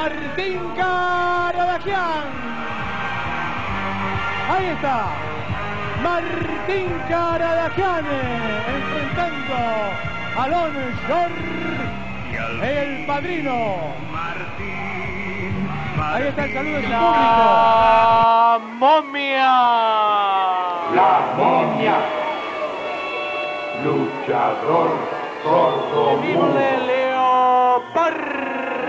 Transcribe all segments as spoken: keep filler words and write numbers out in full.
Martín Caradagian. Ahí está. Martín Caradagian enfrentando a Lon Shore, el padrino. Martín, Ahí está el saludo de su La público. momia. La momia. Luchador sordo mudo. Temible Leopardo.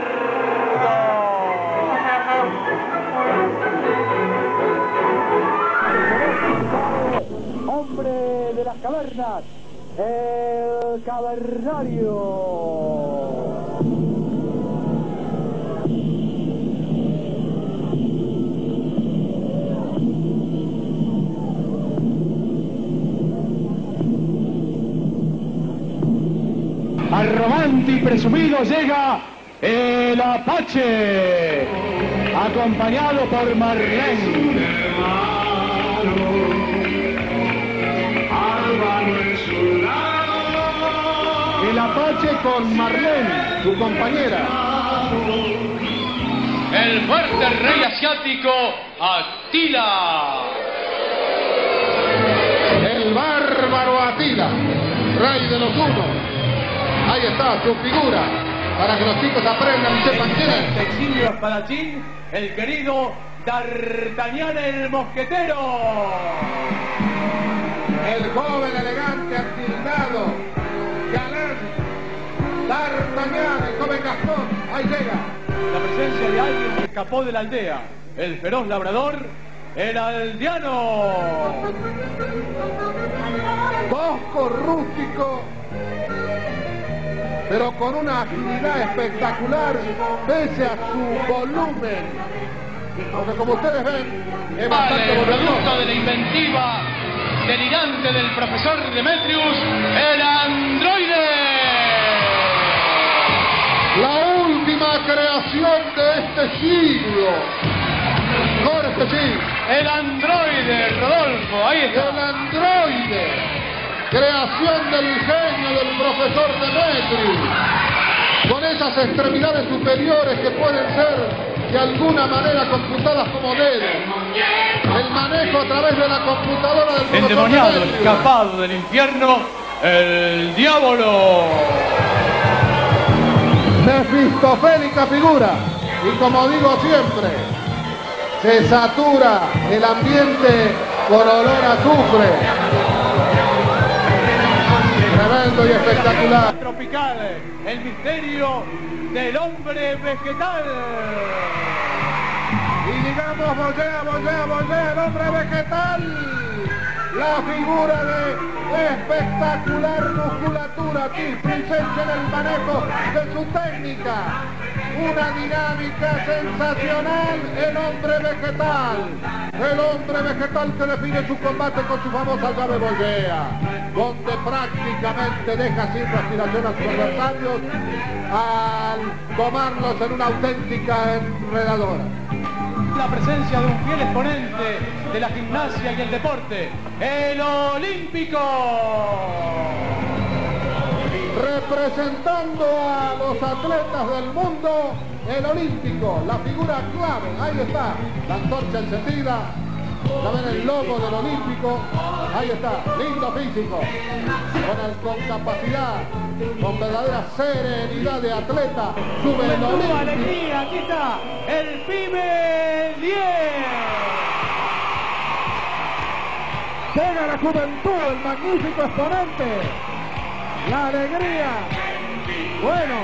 Hombre de las cavernas, el cavernario. Arrogante y presumido llega el Apache, acompañado por Marlene. El Apache con Marlene, su compañera. El fuerte rey asiático, Atila. El bárbaro Atila, rey de los unos. Ahí está su figura, para que los chicos aprendan y sepan quién es. El exilio espadachín, el querido D'Artagnan el mosquetero. El joven elegante, atildado, galán, D'Artagnan, el joven Gastón, ahí llega. La presencia de alguien que escapó de la aldea, el feroz labrador, el aldeano. Tosco, rústico, pero con una agilidad espectacular, pese a su volumen. Porque como ustedes ven, es bastante Vale, producto voluminoso. de la inventiva delirante del profesor Demetrius, el androide. La última creación de este siglo. Jorge, sí. El androide, Rodolfo, ahí El está. androide. Creación del genio del profesor Demetrius. Con esas extremidades superiores que pueden ser de alguna manera computadas como dedos. El manejo a través de la computadora del profesor Endemoniado, Demetrius. escapado del infierno, el diablo. Mefistofélica figura. Y como digo siempre, se satura el ambiente con olor a azufre. Tremendo y espectacular. Tropical, el misterio del hombre vegetal. Y digamos, voltea, voltea, voltea, el hombre vegetal. La figura de espectacular musculatura, displicencia en el manejo de su técnica. Una dinámica sensacional, el hombre vegetal. El hombre vegetal que define su combate con su famosa llave voltea, donde prácticamente deja sin respiración a sus adversarios al tomarlos en una auténtica enredadora. La presencia de un fiel exponente de la gimnasia y el deporte, el olímpico. Representando a los atletas del mundo, el olímpico, la figura clave, ahí está, la antorcha encendida, ya ven el logo del olímpico, ahí está, lindo físico, con, el, con capacidad, con verdadera serenidad de atleta, sube el Juventud, olímpico. alegría, aquí está, el Pibe diez. Llega la juventud, el magnífico exponente, la alegría, bueno,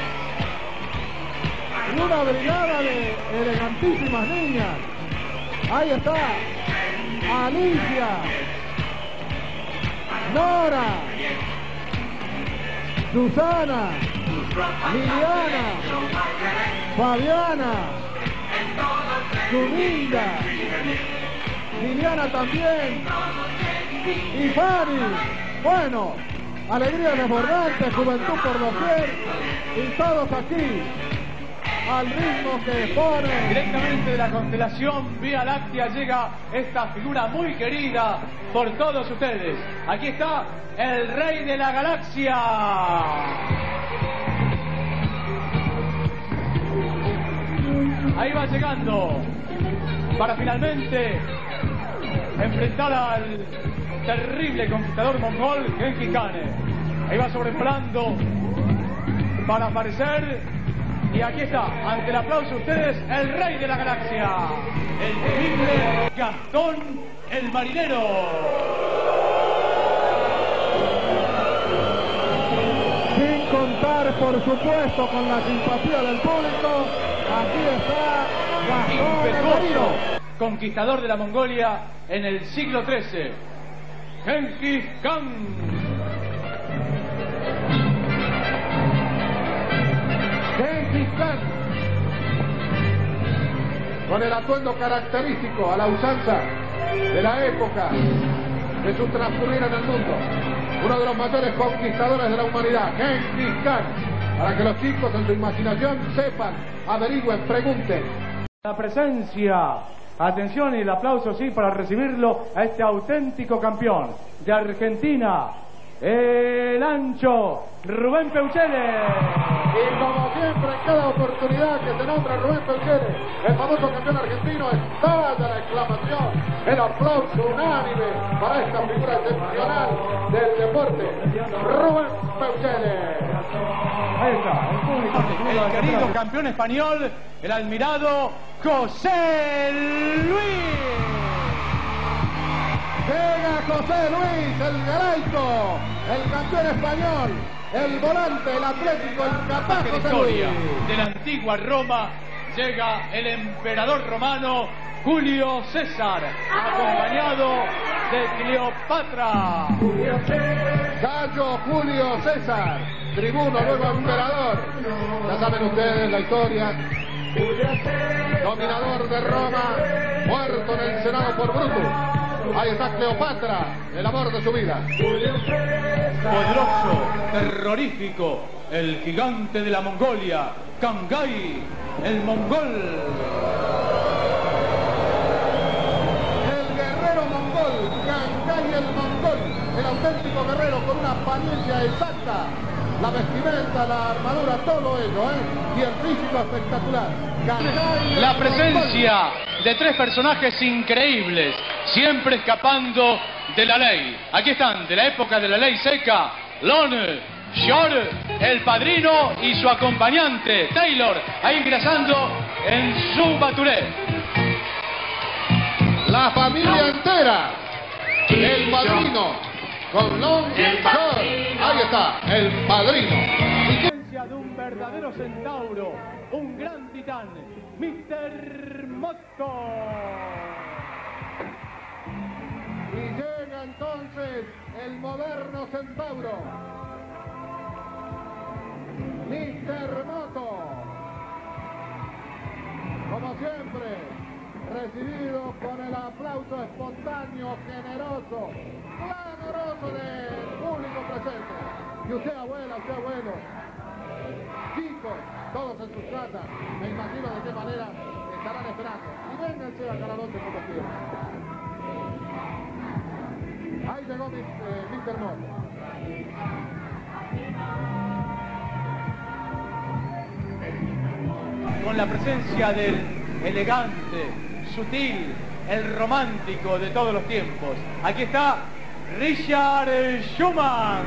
y una brigada de elegantísimas niñas. Ahí está, Alicia, Nora, Susana, Liliana, Fabiana, Zulinda, Liliana también, y Fanny. Bueno, alegría desbordante, juventud por doquier, y todos aquí, al ritmo que pone. Directamente de la constelación Vía Láctea llega esta figura muy querida por todos ustedes. Aquí está el rey de la galaxia. Ahí va llegando para finalmente enfrentar al terrible conquistador mongol Genghis Khan. Ahí va sobrevolando para aparecer. Y aquí está, ante el aplauso de ustedes, el rey de la galaxia, el temible Gastón el Marinero. Sin contar, por supuesto, con la simpatía del público, aquí está Gastón el Marinero, conquistador de la Mongolia en el siglo trece, Genghis Khan. Genghis Khan, con el atuendo característico a la usanza de la época de su transcurrir en el mundo, uno de los mayores conquistadores de la humanidad, Genghis Khan, para que los chicos en su imaginación sepan, averigüen, pregunten. La presencia, atención y el aplauso sí para recibirlo a este auténtico campeón de Argentina, el ancho Rubén Peuchele. Y como siempre, en cada oportunidad que se nombra Rubén Peuchele, el famoso campeón argentino, estalla la exclamación, el aplauso unánime para esta figura excepcional del deporte, Rubén Peuchele. Ahí está, el público, el querido campeón español, el admirado José Luis. Llega José Luis, el galaico, el campeón español, el volante, el atlético, el capaz José Luis. De la antigua Roma llega el emperador romano Julio César, acompañado de Cleopatra. Gallo Julio César, tribuno, luego emperador. Ya saben ustedes la historia. Dominador de Roma, muerto en el Senado por Brutus. Ahí está Cleopatra, el amor de su vida. Poderoso, terrorífico, el gigante de la Mongolia, Cangai, el mongol. El guerrero mongol, Cangai el mongol, el auténtico guerrero con una apariencia exacta. La vestimenta, la armadura, todo ello, ¿eh? Y el físico espectacular. Cangai, la presencia de tres personajes increíbles, siempre escapando de la ley. Aquí están, de la época de la ley seca, Lon, Shor, el padrino y su acompañante, Taylor, ahí ingresando en su baturé. La familia entera, el padrino, con Lon, Shor, ahí está, el padrino. De un verdadero centauro, un gran titán, mister Moto. Y llega entonces el moderno centauro, mister Moto. Como siempre, recibido con el aplauso espontáneo, generoso, clamoroso del público presente. Y usted, abuela, usted, abuelo, chicos, todos en sus casas, me imagino de qué manera estarán esperando. Y vénganse a Caladote como quieran. Ahí llegó mi, eh, mister Moto. Con la presencia del elegante, sutil, el romántico de todos los tiempos. Aquí está Richard Schumann.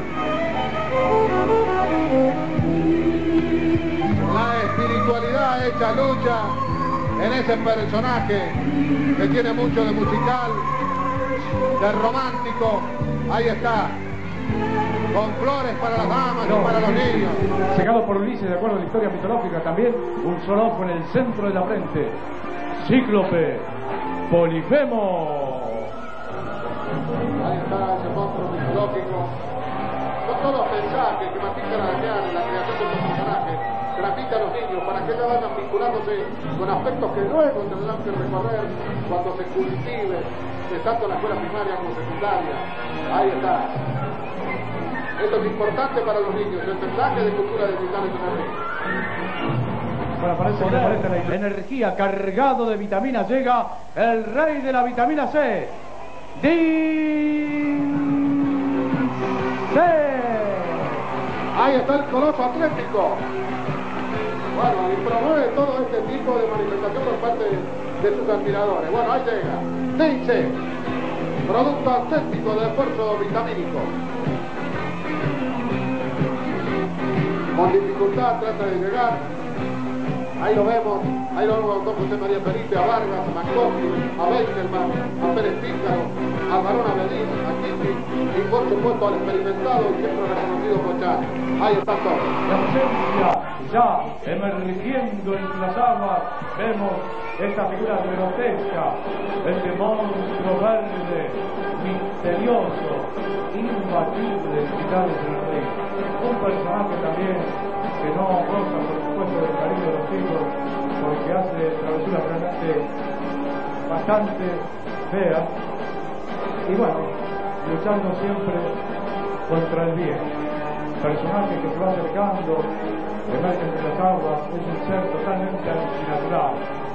La espiritualidad hecha lucha en ese personaje que tiene mucho de musical, de romántico. Ahí está, con flores para las damas no, y para los niños. Llegado por Ulises, de acuerdo a la historia mitológica también, un solo ojo en el centro de la frente. Cíclope, Polifemo. Ahí está ese monstruo mitológico. No todos pensar que Matita la la creación de estos personajes transmite a los niños para que ellos vayan vinculándose con aspectos que luego tendrán que recorrer cuando se cultive, tanto en la escuela primaria como secundaria. Ahí está. Esto es importante para los niños, el mensaje de cultura digital es una ley. Bueno, parece que aparece la energía, cargado de vitaminas, llega el rey de la vitamina C, Din C. Ahí está el coloso atlético. Bueno, y promueve todo este tipo de manifestación por parte de, de sus admiradores. Bueno, ahí llega. Dice, producto auténtico de esfuerzo vitamínico. Con dificultad trata de llegar. Ahí lo vemos, ahí lo vemos a don José María Felipe, a Vargas, a Macoqui, a Beckerman, a Pérez Pícaro, a Barón Avedín, a Kitty y por supuesto al experimentado y siempre reconocido Pochán. Ahí están todos. La presencia ya emergiendo entre las aguas, vemos esta figura grotesca, este monstruo verde, misterioso, imbatible, Titanes del Ring. Un personaje también que no goza, por supuesto, del cariño de los chicos, porque hace travesuras realmente bastante feas. Y bueno, luchando siempre contra el bien. Personaje que se va acercando, emerge entre las aguas, es un ser totalmente antinatural.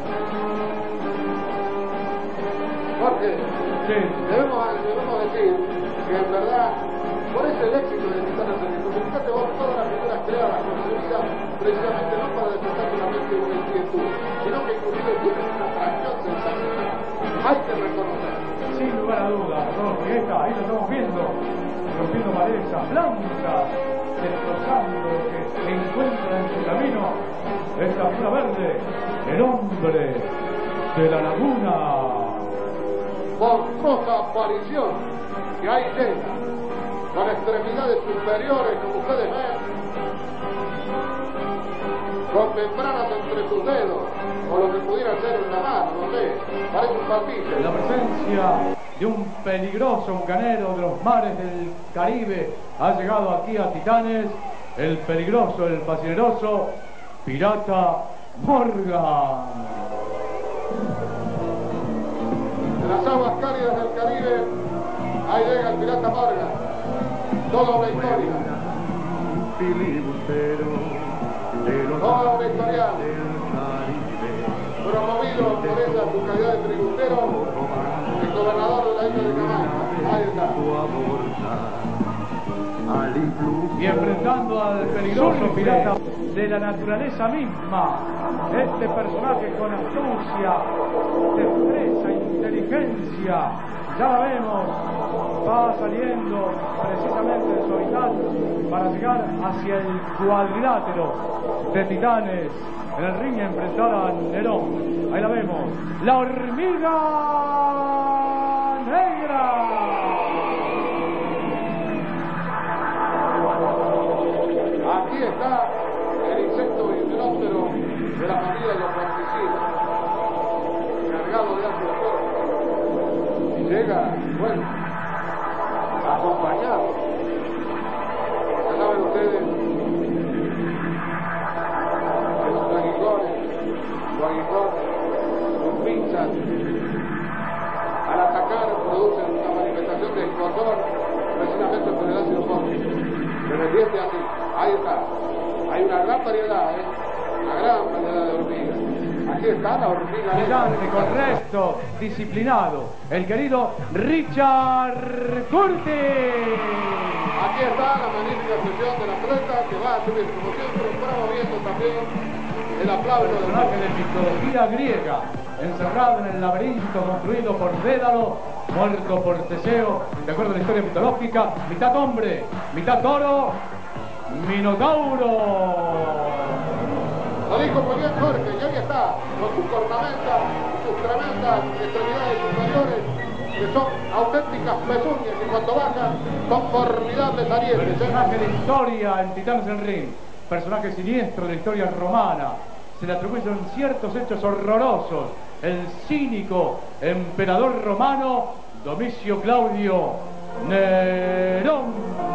Jorge, Sí. debemos, debemos decir que en verdad, por eso el éxito de Titanes del Ring, porque fíjate vos todas las figuras creadas, construidas precisamente no para despertar solamente una inquietud, sino que inclusive tienen una atracción sensacional. Hay que reconocer. Sin lugar a dudas, ¿no? Porque ahí está, ahí lo estamos viendo, rompiendo malezas blancas, destrozando lo que encuentra en su camino esta figura verde, el hombre de la laguna. Monstruosa aparición que ahí llega, con extremidades superiores, como ustedes ven, con membranas entre sus dedos, o lo que pudiera ser una mano, no sé, parece un patillo. La presencia de un peligroso bucanero de los mares del Caribe ha llegado aquí a Titanes, el peligroso, el fascineroso Pirata Morgan. De las aguas cálidas del Caribe, ahí llega el Pirata Morgan, toda una historia, toda una historia, promovido por esa su calidad de tributero, el gobernador de la isla de Jamaica. Ahí está. Y enfrentando al peligroso pirata de la naturaleza misma, este personaje con astucia, destreza, inteligencia, ya la vemos, va saliendo precisamente de su hábitat para llegar hacia el cuadrilátero de Titanes en el ring y enfrentar a Nerón. Ahí la vemos, la hormiga negra. Aquí está el insecto hidróptero de la familia de los pesticidas, cargado de ácido fósforo. Y llega, bueno, acompañado. Ya saben ustedes que los aguijones, los aguijones, los pinchas, al atacar producen una manifestación de escozor precisamente por el ácido fósforo. Se defiende así. Ahí está. Hay una gran variedad, ¿eh? Una gran variedad de hormigas. Aquí está la hormiga Brillante, negra. correcto, disciplinado, el querido Richard Curtis. Aquí está la magnífica expresión del atleta que va a subir, como siempre, promoviendo también el aplauso del Personaje de mitología griega, encerrado en el laberinto construido por Dédalo, muerto por Teseo, de acuerdo a la historia mitológica, mitad hombre, mitad toro, Minotauro. Lo dijo muy bien Jorge, y ahí está, con sus cornamentas, sus tremendas extremidades superiores, que son auténticas pezuñas, y cuando bajan son formidables arietes. Personaje de historia en Titanes del Ring, personaje siniestro de la historia romana, se le atribuyen ciertos hechos horrorosos, el cínico emperador romano Domicio Claudio Nerón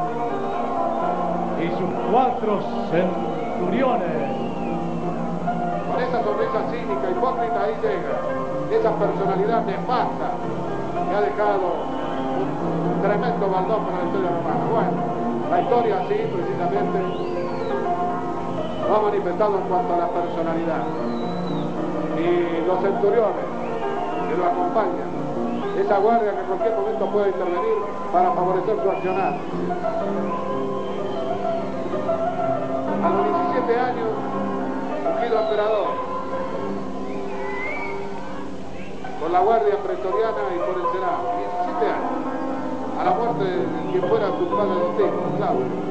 y sus cuatro centuriones. Con esa sonrisa cínica, hipócrita, ahí llega esa personalidad nefasta que ha dejado un tremendo baldón para la historia romana. Bueno, la historia sí, precisamente, lo ha manifestado en cuanto a la personalidad. Y los centuriones que lo acompañan, esa guardia que en cualquier momento puede intervenir para favorecer su accionar. A los diecisiete años Guido Emperador. Por la Guardia Pretoriana y por el Senado. diecisiete años. A la muerte de quien fuera su padre del tiempo, Claudio.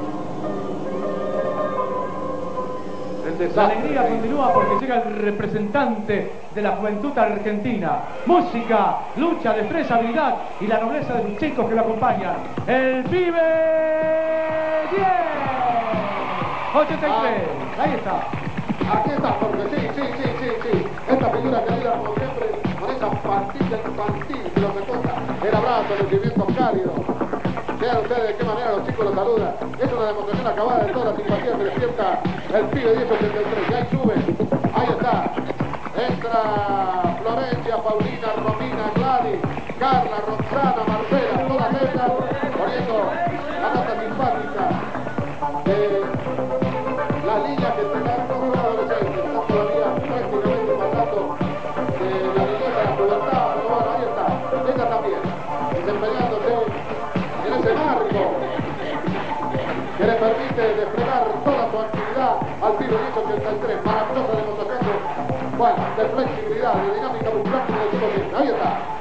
La alegría continúa porque llega el representante de la juventud argentina. Música, lucha, destreza, habilidad y la nobleza de los chicos que lo acompañan. El Pibe diez ochenta y tres. Ahí está. Aquí está, Jorge. Sí, sí, sí, sí, sí. Esta figura querida, como siempre, con esa pantilla infantil que lo recorta. El abrazo, el recibimiento cálido. Vean ustedes de qué manera los chicos los saludan. Es una demostración acabada de toda la simpatía que despierta el Pibe diez ochenta y tres. Y ahí sube. Ahí está. Entra Florencia, Paulina, Romina, Gladys, Carla, Roxana, Marcela, todas ellas poniendo la nota simpática de las líneas que están todos los adolescentes. Están todavía prácticamente pasando de la niñez a la pubertad. Pero bueno, ahí está. Ella también, desempeñándose en ese marco que le permite desplegar toda su actividad al Pibe diez ochenta y tres. Maravillosa demostración de, bueno, de flexibilidad, de dinámica muscular, como decimos siempre. Ahí está.